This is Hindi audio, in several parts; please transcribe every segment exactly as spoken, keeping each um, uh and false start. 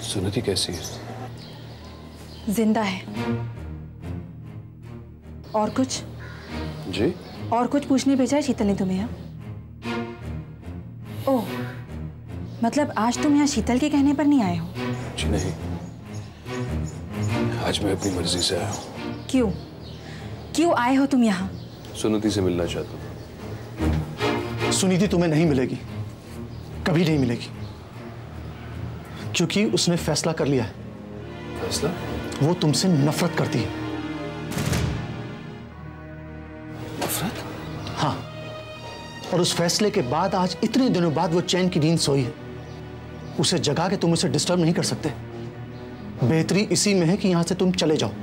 सुनिधि कैसी है? जिंदा है। और कुछ? जी? और कुछ पूछने भेजा है शीतल ने तुम्हें यहाँ? ओह, मतलब आज तुम यहाँ शीतल के कहने पर नहीं आए हो? जी नहीं, आज मैं अपनी मर्जी से आया हूँ। क्यों? क्यों आए हो तुम यहाँ? सुनिधि से मिलना चाहता हूँ। सुनिधि तुम्हें नहीं मिलेगी, कभी नहीं मिलेगी, क्योंकि उसने फैसला कर लिया है। फैसला? वो तुमसे नफरत करती है। नफरत? हाँ, और उस फैसले के बाद आज इतने दिनों बाद वो चैन की नींद सोई है। उसे जगा के तुम उसे डिस्टर्ब नहीं कर सकते। बेहतरी इसी में है कि यहां से तुम चले जाओ।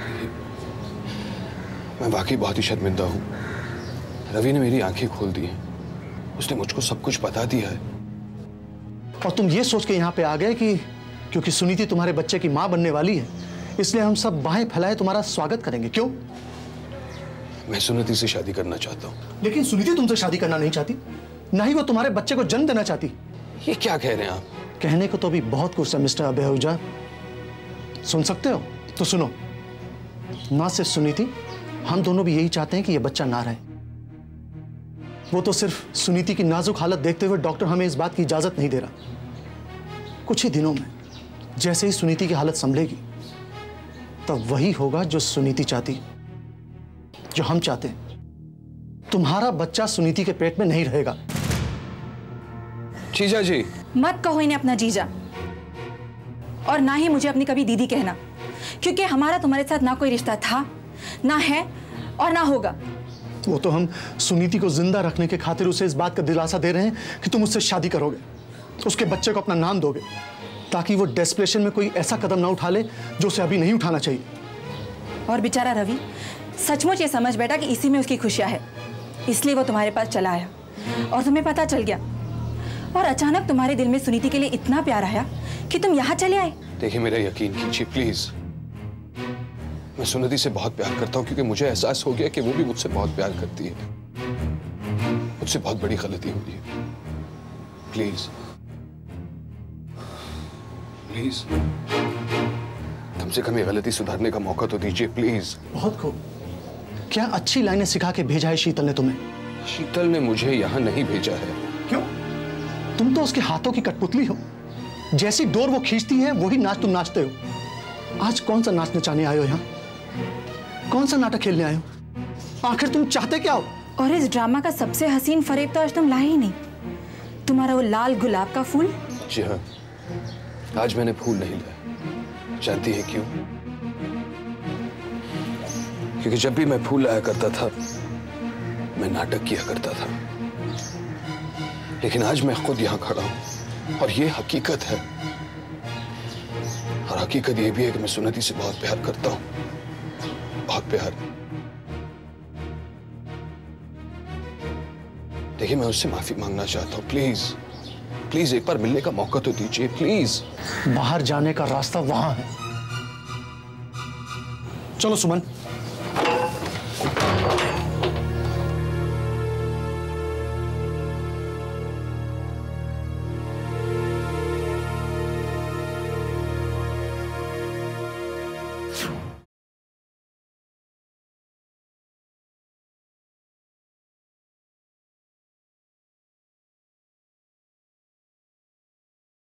मैं वाकई बहुत ही शर्मिंदा हूं। रवि ने मेरी आंखें खोल दी हैं। उसने मुझको सब कुछ बता दिया है। और तुम ये सोच के यहां पे आ गए कि क्योंकि सुनीति तुम्हारे बच्चे की मां बनने वाली है, इसलिए हम सब बाहें फैलाए तुम्हारा स्वागत करेंगे। क्यों? मैं सुनीति से शादी करना चाहता हूं। लेकिन सुनीति तुमसे शादी करना नहीं चाहती, ना ही वो तुम्हारे बच्चे को जन्म देना चाहती। ये क्या कह रहे हैं आप? कहने को तो अभी बहुत कुछ है मिस्टर अभय आहूजा। सुन सकते हो तो सुनो। ना सिर्फ सुनीति, हम दोनों भी यही चाहते हैं कि यह बच्चा ना रहे। वो तो सिर्फ सुनीति की नाजुक हालत देखते हुए डॉक्टर हमें इस बात की इजाजत नहीं दे रहा। कुछ ही दिनों में जैसे ही सुनीति की हालत संभलेगी, तब वही होगा जो सुनीति चाहती, जो हम चाहते हैं। तुम्हारा बच्चा सुनीति के पेट में नहीं रहेगा। जीजा जी। मत कहो इन्हें अपना जीजा, और ना ही मुझे अपनी कभी दीदी कहना, क्योंकि हमारा तुम्हारे साथ ना कोई रिश्ता था, ना है और ना होगा। वो तो हम सुनीति को जिंदा रखने के खातिर उसे इस बात का दिलासा दे रहे हैं कि तुम उससे शादी करोगे, उसके बच्चे को अपना नाम दोगे, ताकि वो डेस्परेशन में कोई ऐसा कदम ना उठा ले जो उसे अभी नहीं उठाना चाहिए। और बेचारा रवि सचमुच ये समझ बैठा कि इसी में उसकी खुशियां है, इसलिए वो तुम्हारे पास चला आया और तुम्हें पता चल गया, और अचानक तुम्हारे दिल में सुनीति के लिए इतना प्यार आया कि तुम यहाँ चले आए। देखिए, मेरा यकीन कीजिए प्लीज। मैं सुनिधि से बहुत प्यार करता हूँ, क्योंकि मुझे एहसास हो गया कि वो भी मुझसे बहुत प्यार करती है। मुझसे बहुत बड़ी गलती हुई है। प्लीज प्लीज कम से कम ये गलती सुधारने का मौका तो दीजिए प्लीज। बहुत खूब। क्या अच्छी लाइनें सिखा के भेजा है शीतल ने तुम्हें? शीतल ने मुझे यहाँ नहीं भेजा है। क्यों? तुम तो उसके हाथों की कठपुतली हो। जैसी डोर वो खींचती है वही नाच तुम नाचते हो। आज कौन सा नाच नचाने आए हो यहाँ? कौन सा नाटक खेलने आए हो? आखिर तुम चाहते क्या हो? और इस ड्रामा का सबसे हसीन फरेब तो आज तुम लाए ही नहीं, तुम्हारा वो लाल गुलाब का फूल। जी हाँ, आज मैंने फूल नहीं लाया। जानती है क्यों? क्योंकि जब भी मैं फूल लाया करता था, मैं नाटक किया करता था। लेकिन आज मैं खुद यहां खड़ा हूं और ये हकीकत है। और हकीकत ये भी है कि मैं सुनिधि से बहुत प्यार करता हूं, बहुत प्यार। देखिए, मैं उससे माफी मांगना चाहता हूं। प्लीज प्लीज एक बार मिलने का मौका तो दीजिए प्लीज। बाहर जाने का रास्ता वहां है। चलो सुमन,